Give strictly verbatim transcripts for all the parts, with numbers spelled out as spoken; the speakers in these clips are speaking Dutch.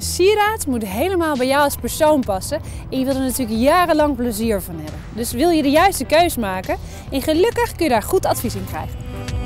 sieraad moet helemaal bij jou als persoon passen en je wil er natuurlijk jarenlang plezier van hebben. Dus wil je de juiste keus maken en gelukkig kun je daar goed advies in krijgen.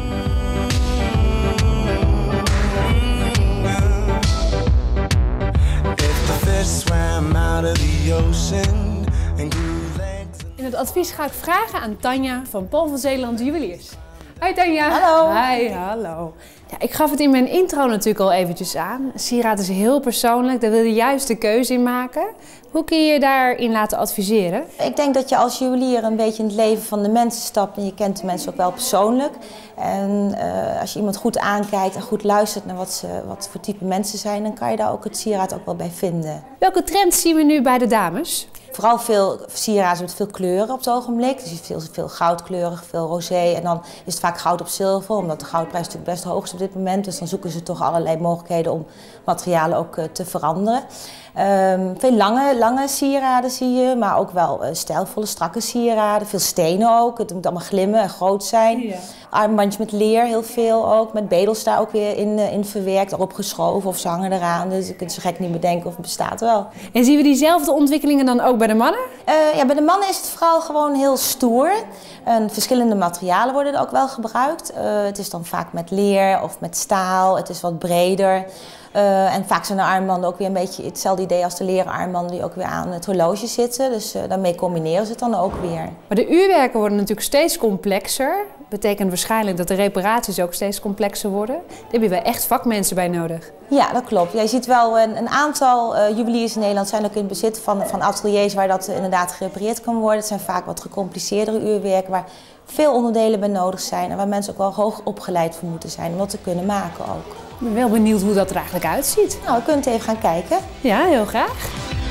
In het advies ga ik vragen aan Tanja van Paul van Zeeland Juweliers. Hi Tanja. Hallo. Hi, hallo. Ja, ik gaf het in mijn intro natuurlijk al eventjes aan. Sieraad is heel persoonlijk, daar wil je de juiste keuze in maken. Hoe kun je je daarin laten adviseren? Ik denk dat je als juwelier een beetje in het leven van de mensen stapt en je kent de mensen ook wel persoonlijk. En uh, als je iemand goed aankijkt en goed luistert naar wat, ze, wat voor type mensen zijn, dan kan je daar ook het sieraad ook wel bij vinden. Welke trends zien we nu bij de dames? Vooral veel sieraden met veel kleuren op het ogenblik. Dus je veel, veel goudkleurig, veel rosé. En dan is het vaak goud op zilver, omdat de goudprijs natuurlijk best hoog is op dit moment. Dus dan zoeken ze toch allerlei mogelijkheden om materialen ook uh, te veranderen. Um, veel lange, lange sieraden zie je, maar ook wel uh, stijlvolle, strakke sieraden. Veel stenen ook, het moet allemaal glimmen en groot zijn. Ja. Armbandjes met leer, heel veel ook. Met bedels daar ook weer in, uh, in verwerkt, erop geschoven of ze hangen eraan. Dus je kunt zo gek niet bedenken of het bestaat wel. En zien we diezelfde ontwikkelingen dan ook bij de mannen? Uh, ja, bij de mannen is het vooral gewoon heel stoer. En verschillende materialen worden er ook wel gebruikt. Uh, het is dan vaak met leer of met staal, het is wat breder. Uh, en vaak zijn de armbanden ook weer een beetje hetzelfde idee als de leren armbanden die ook weer aan het horloge zitten. Dus uh, daarmee combineren ze het dan ook weer. Maar de uurwerken worden natuurlijk steeds complexer. Betekent waarschijnlijk dat de reparaties ook steeds complexer worden. Daar heb je wel echt vakmensen bij nodig. Ja, dat klopt. Je ziet wel een, een aantal uh, juweliers in Nederland zijn ook in bezit van, van ateliers waar dat inderdaad gerepareerd kan worden. Het zijn vaak wat gecompliceerdere uurwerken waar veel onderdelen bij nodig zijn en waar mensen ook wel hoog opgeleid voor moeten zijn om dat te kunnen maken ook. Ik ben wel benieuwd hoe dat er eigenlijk uitziet. Nou, we kunnen het even gaan kijken. Ja, heel graag.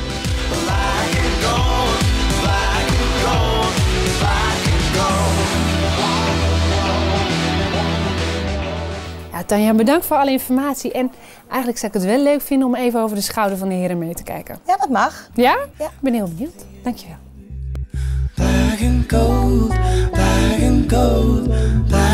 Ja, Tanja, bedankt voor alle informatie. En eigenlijk zou ik het wel leuk vinden om even over de schouder van de heren mee te kijken. Ja, dat mag. Ja? Ja. Ik ben heel benieuwd. Dankjewel. Black and gold, black and gold, black